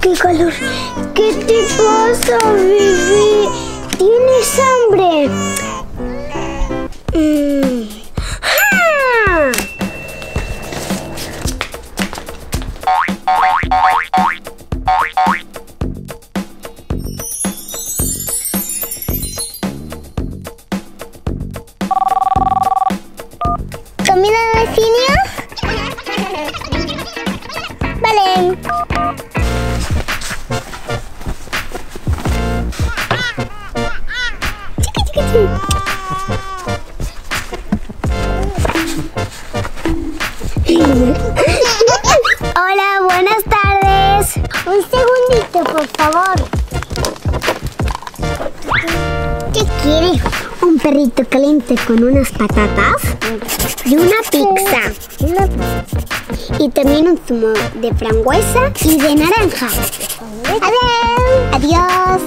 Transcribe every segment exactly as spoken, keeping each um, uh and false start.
qué calor! ¿Qué te pasa, bebé? ¿Tienes hambre? Mm. ¡Ja! ¿Comida de vecino? Vale. Chiqui, chiqui, chiqui. Hola, buenas tardes. Un segundito, por favor. ¿Qué quiere? ¿Un perrito caliente con unas patatas? Y una pizza. Y también un zumo de frambuesa y de naranja. Adiós. Adiós.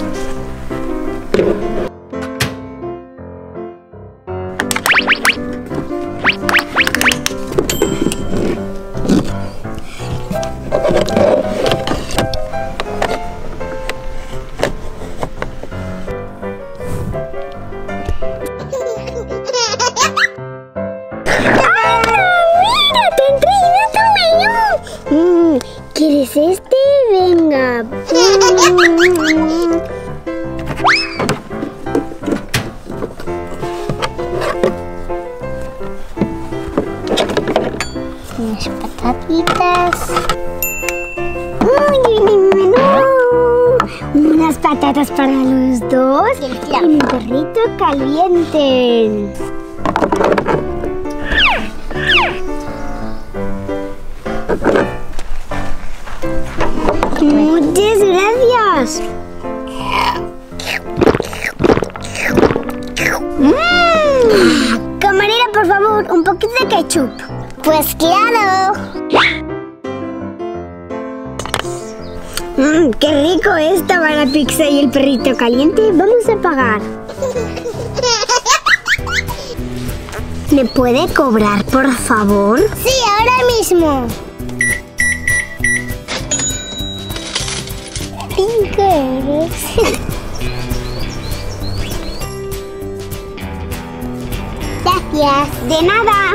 ¿Quieres este? Venga. Unas patatitas. Unas patatas para los dos. Y un perrito caliente. Muchas gracias. Mm. Camarera, por favor, un poquito de ketchup. Pues claro. Mm, qué rico estaba la pizza y el perrito caliente. Vamos a pagar. ¿Me puede cobrar, por favor? Sí, ahora mismo. Gracias. De nada.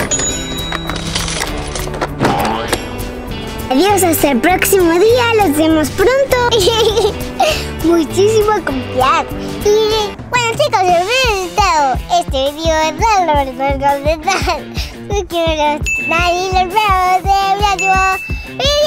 Adiós, hasta el próximo día. Los vemos pronto. Muchísimo confianza. Y bueno, chicos, si os ha gustado este vídeo, dale like, comentar, suscribiros y nos vemos en el próximo vídeo.